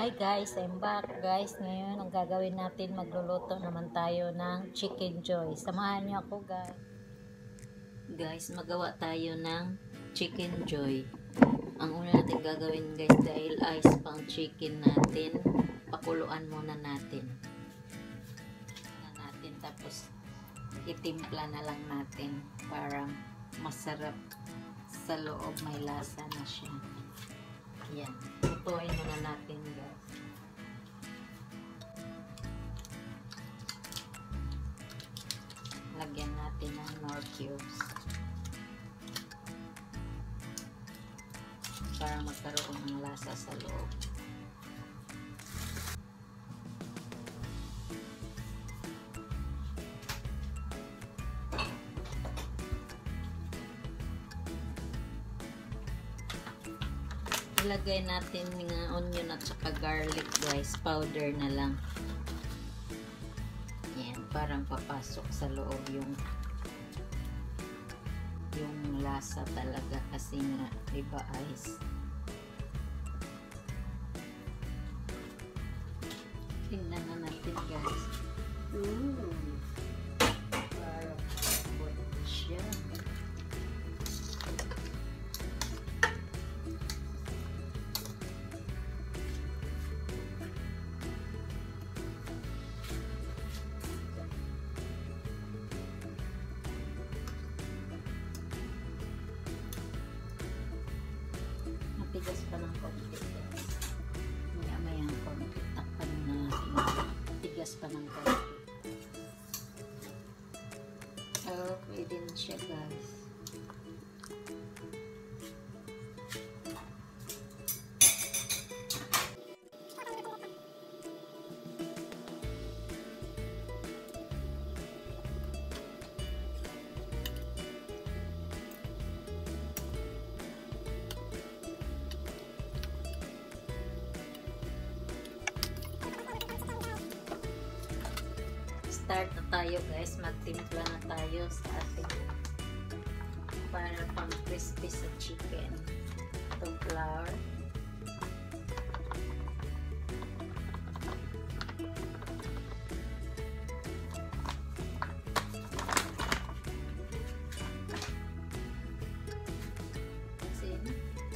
Hi guys, I'm back guys. Ngayon ang gagawin natin, magluluto naman tayo ng chicken joy. Samahan niyo ako guys. Guys, magawa tayo ng chicken joy. Ang una natin gagawin guys, dahil ice pang chicken natin, pakuluan muna natin. Tapos itimpla na lang natin para masarap sa loob, may lasa na siya. Yan, lutuin muna natin guys. Lagyan natin ng nor cubes para magkaroon ng lasa sa loob. Ilagay natin ng onion at saka garlic guys, powder na lang. Yan, parang papasok sa loob yung lasa talaga kasi nga iba ice. Tingnan na natin guys. Parang buwan siya. Tigas pa ng konti. Maya-maya ang konti. Takpan na natin. Tigas pa ng konti. Oh, pwede na siya guys. Start na tayo guys, magtimpla na tayo sa ating para pang crispy sa chicken. Itong flour, asin,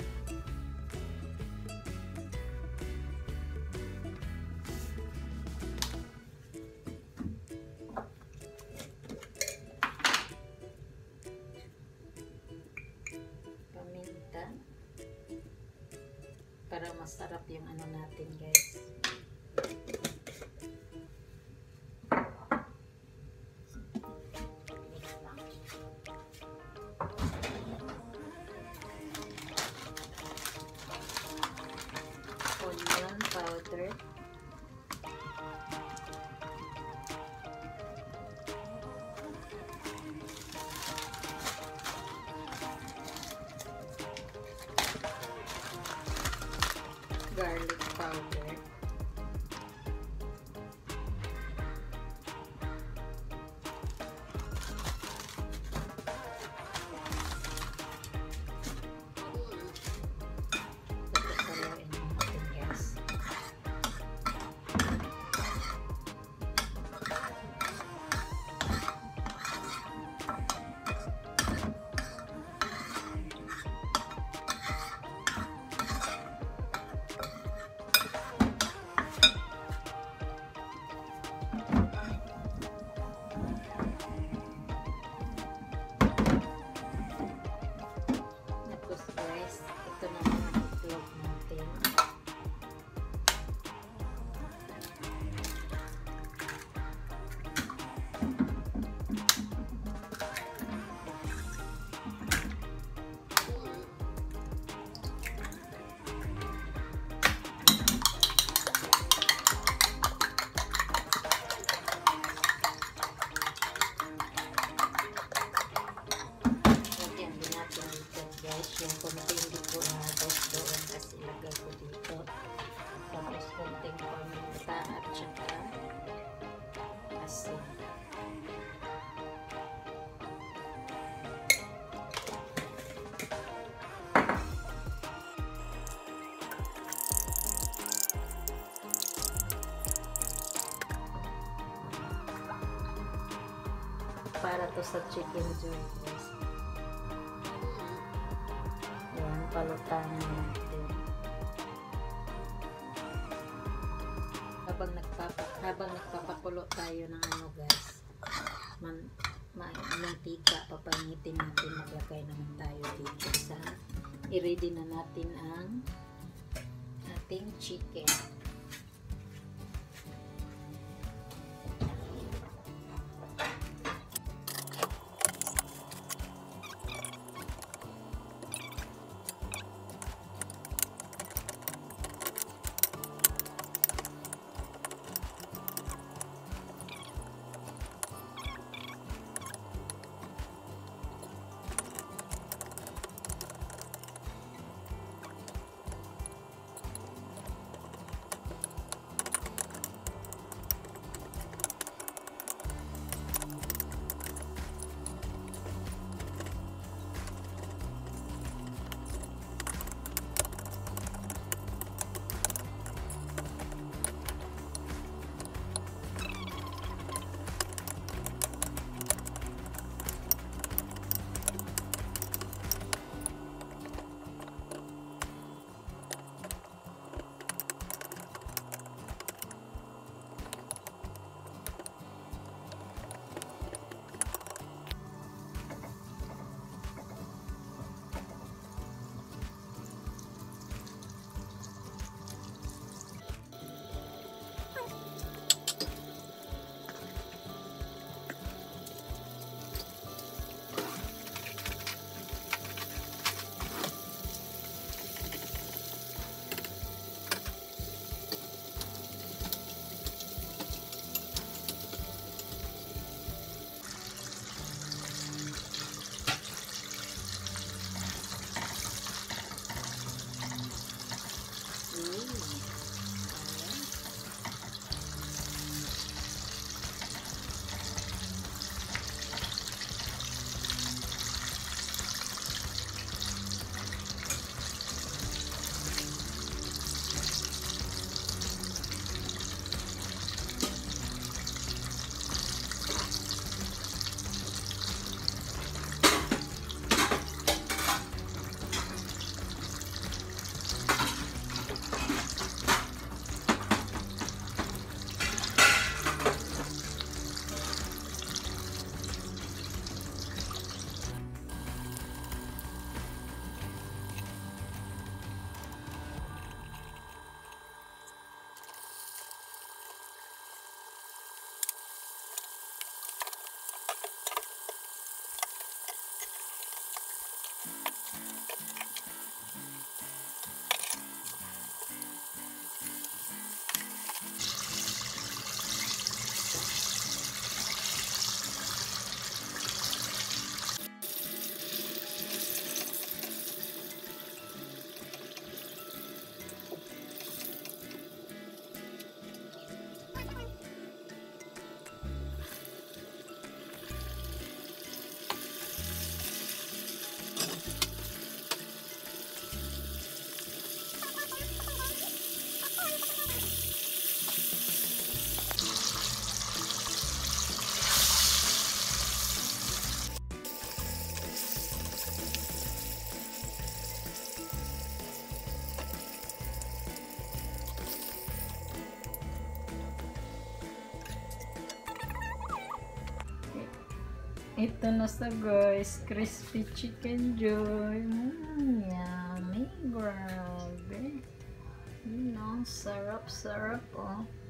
para masarap yung ano natin guys. Onion powder, garlic powder, haluin natin guys. to sa chicken joy, guys. Yan, palutan natin. Habang nagpapakulo tayo ng ano, guys, mantika, papangitin natin, maglagay naman tayo dito sa i-ready na natin ang ating chicken. Ito na sa guys, crispy chicken joy. Yummy, grabe. You know, sarap, oh.